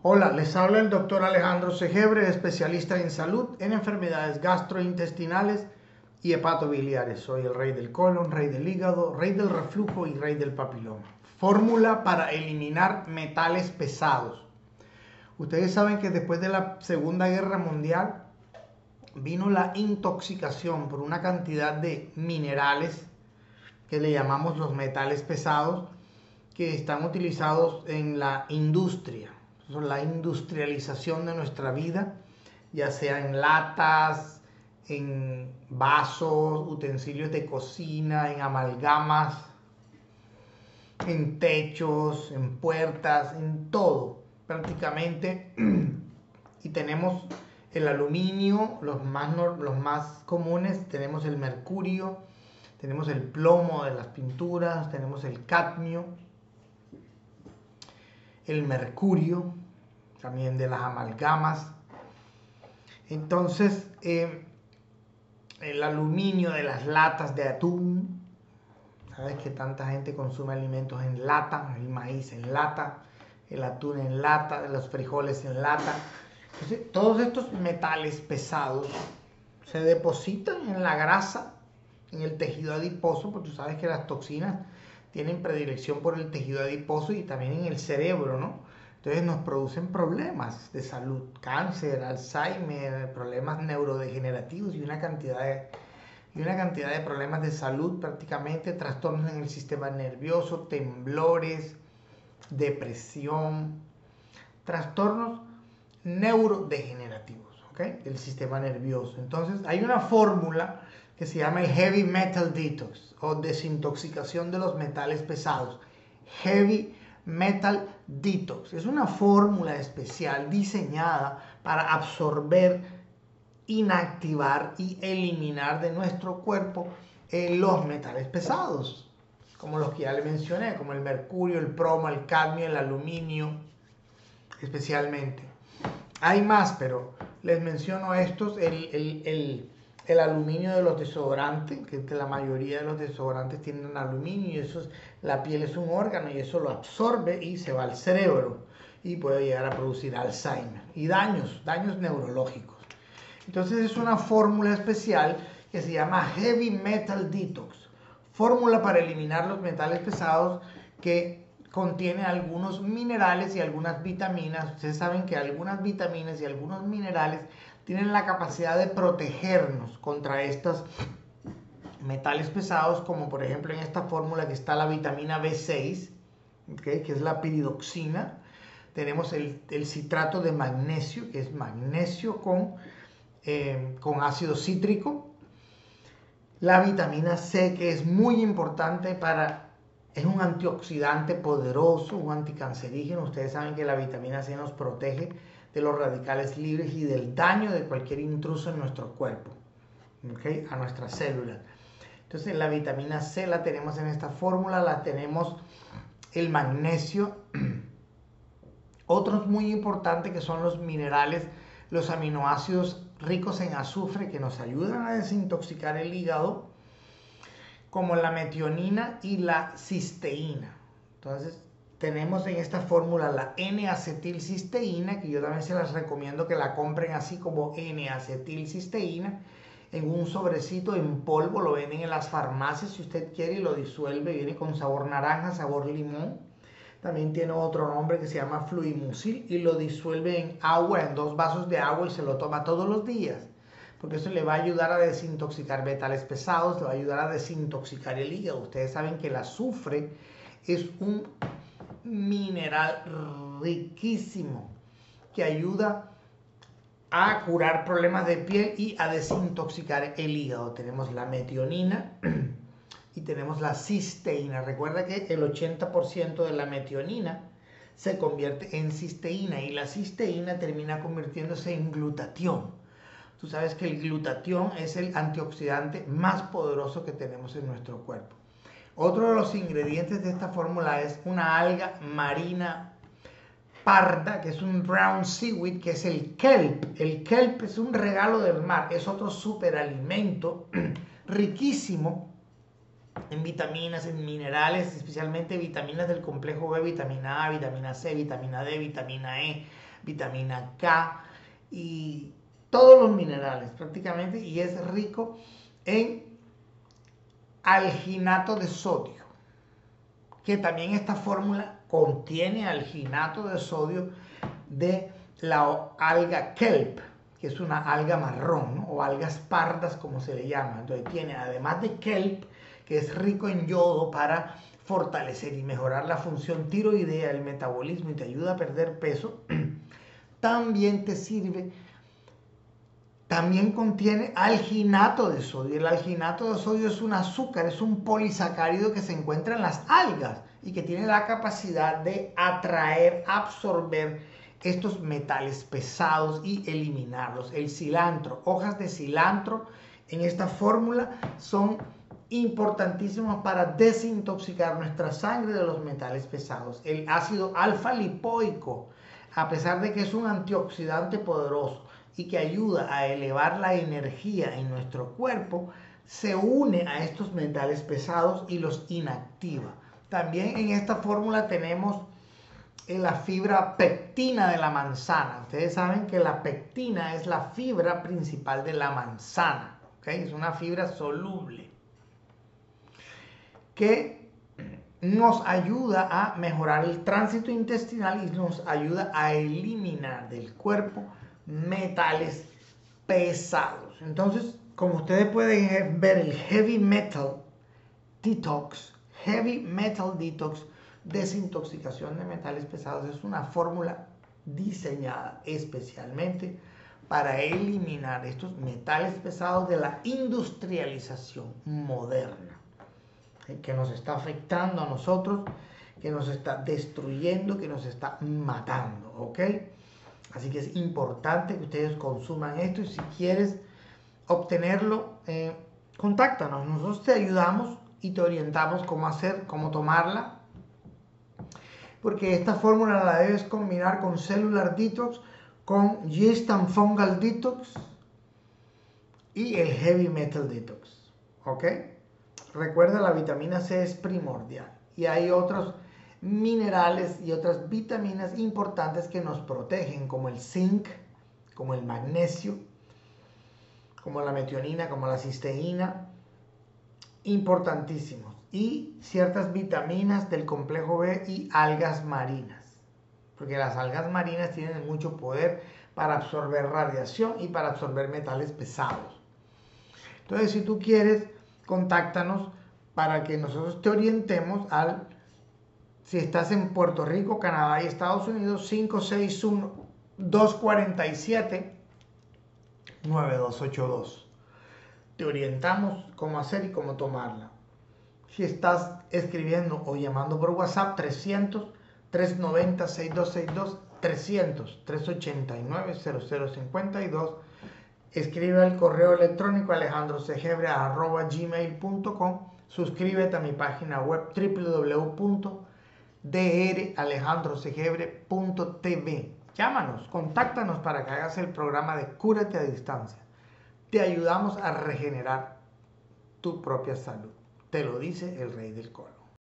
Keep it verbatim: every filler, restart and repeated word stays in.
Hola, les habla el doctor Alejandro Segebre, especialista en salud en enfermedades gastrointestinales y hepatobiliares. Soy el rey del colon, rey del hígado, rey del reflujo y rey del papiloma. Fórmula para eliminar metales pesados. Ustedes saben que después de la Segunda Guerra Mundial vino la intoxicación por una cantidad de minerales que le llamamos los metales pesados, que están utilizados en la industria. La industrialización de nuestra vida, ya sea en latas, en vasos, utensilios de cocina, en amalgamas, en techos, en puertas, en todo prácticamente. Y tenemos el aluminio, los más, los más comunes, tenemos el mercurio, tenemos el plomo de las pinturas, tenemos el cadmio, el mercurio, también de las amalgamas. Entonces, eh, el aluminio de las latas de atún. Sabes que tanta gente consume alimentos en lata, el maíz en lata, el atún en lata, los frijoles en lata. Entonces, todos estos metales pesados se depositan en la grasa, en el tejido adiposo, porque tú sabes que las toxinas tienen predilección por el tejido adiposo y también en el cerebro, ¿no? Entonces nos producen problemas de salud, cáncer, Alzheimer, problemas neurodegenerativos y una cantidad de, y una cantidad de problemas de salud prácticamente, trastornos en el sistema nervioso, temblores, depresión, trastornos neurodegenerativos, ¿ok? Del sistema nervioso. Entonces hay una fórmula que se llama el Heavy Metal Detox o desintoxicación de los metales pesados. Heavy Metal Detox. Es una fórmula especial diseñada para absorber, inactivar y eliminar de nuestro cuerpo eh, los metales pesados, como los que ya le mencioné, como el mercurio, el plomo, el cadmio, el aluminio, especialmente. Hay más, pero les menciono estos, el, el, el el aluminio de los desodorantes, que, que la mayoría de los desodorantes tienen aluminio y eso es, la piel es un órgano y eso lo absorbe y se va al cerebro y puede llegar a producir Alzheimer y daños, daños neurológicos. Entonces es una fórmula especial que se llama Heavy Metal Detox, fórmula para eliminar los metales pesados que contiene algunos minerales y algunas vitaminas. Ustedes saben que algunas vitaminas y algunos minerales tienen la capacidad de protegernos contra estos metales pesados, como por ejemplo en esta fórmula que está la vitamina B seis, ¿okay? Que es la piridoxina. Tenemos el, el citrato de magnesio, que es magnesio con, eh, con ácido cítrico. La vitamina C, que es muy importante para, es un antioxidante poderoso, un anticancerígeno. Ustedes saben que la vitamina C nos protege de los radicales libres y del daño de cualquier intruso en nuestro cuerpo, ¿okay? A nuestras células. Entonces la vitamina C la tenemos en esta fórmula, la tenemos el magnesio, otros muy importantes que son los minerales, los aminoácidos ricos en azufre que nos ayudan a desintoxicar el hígado, como la metionina y la cisteína. Entonces tenemos en esta fórmula la N-acetilcisteína, que yo también se las recomiendo que la compren así como N-acetilcisteína, en un sobrecito en polvo, lo venden en las farmacias si usted quiere y lo disuelve, viene con sabor naranja, sabor limón. También tiene otro nombre que se llama Fluimucil y lo disuelve en agua, en dos vasos de agua y se lo toma todos los días, porque eso le va a ayudar a desintoxicar metales pesados, le va a ayudar a desintoxicar el hígado. Ustedes saben que el azufre es un mineral riquísimo que ayuda a curar problemas de piel y a desintoxicar el hígado. Tenemos la metionina y tenemos la cisteína. Recuerda que el ochenta por ciento de la metionina se convierte en cisteína y la cisteína termina convirtiéndose en glutatión. Tú sabes que el glutatión es el antioxidante más poderoso que tenemos en nuestro cuerpo. Otro de los ingredientes de esta fórmula es una alga marina parda, que es un brown seaweed, que es el kelp. El kelp es un regalo del mar, es otro superalimento riquísimo en vitaminas, en minerales, especialmente vitaminas del complejo B, vitamina A, vitamina C, vitamina D, vitamina E, vitamina K y todos los minerales prácticamente, y es rico en alginato de sodio, que también esta fórmula contiene alginato de sodio de la alga kelp, que es una alga marrón, ¿no? O algas pardas como se le llama. Entonces tiene, además de kelp, que es rico en yodo para fortalecer y mejorar la función tiroidea, el metabolismo, y te ayuda a perder peso, también te sirve, también contiene alginato de sodio. El alginato de sodio es un azúcar, es un polisacárido que se encuentra en las algas y que tiene la capacidad de atraer, absorber estos metales pesados y eliminarlos. El cilantro, hojas de cilantro en esta fórmula son importantísimas para desintoxicar nuestra sangre de los metales pesados. El ácido alfa lipoico, a pesar de que es un antioxidante poderoso y que ayuda a elevar la energía en nuestro cuerpo, se une a estos metales pesados y los inactiva. También en esta fórmula tenemos la fibra pectina de la manzana. Ustedes saben que la pectina es la fibra principal de la manzana, ¿okay? Es una fibra soluble que nos ayuda a mejorar el tránsito intestinal y nos ayuda a eliminar del cuerpo metales pesados. Entonces, como ustedes pueden ver, el Heavy Metal Detox, Heavy Metal Detox, desintoxicación de metales pesados, es una fórmula diseñada especialmente para eliminar estos metales pesados de la industrialización moderna, que nos está afectando a nosotros, que nos está destruyendo, que nos está matando, ¿ok? Así que es importante que ustedes consuman esto, y si quieres obtenerlo, eh, contáctanos. Nosotros te ayudamos y te orientamos cómo hacer, cómo tomarla, porque esta fórmula la debes combinar con Cellular Detox, con Yeast and Fungal Detox y el Heavy Metal Detox, ¿ok? Recuerda, la vitamina C es primordial y hay otros minerales y otras vitaminas importantes que nos protegen, como el zinc, como el magnesio, como la metionina, como la cisteína, importantísimos, y ciertas vitaminas del complejo B y algas marinas, porque las algas marinas tienen mucho poder para absorber radiación y para absorber metales pesados. Entonces, si tú quieres, contáctanos para que nosotros te orientemos al, si estás en Puerto Rico, Canadá y Estados Unidos, cinco seis uno, dos cuatro siete, nueve dos ocho dos. Te orientamos cómo hacer y cómo tomarla. Si estás escribiendo o llamando por WhatsApp, trescientos, trescientos noventa, sesenta y dos sesenta y dos, trescientos, trescientos ochenta y nueve, cero cero cincuenta y dos. Escribe al correo electrónico alejandrosegebre arroba gmail punto com. Suscríbete a mi página web w w w punto d r alejandro segebre punto t v. Llámanos, contáctanos para que hagas el programa de Cúrate a Distancia. Te ayudamos a regenerar tu propia salud. Te lo dice el Rey del Coro.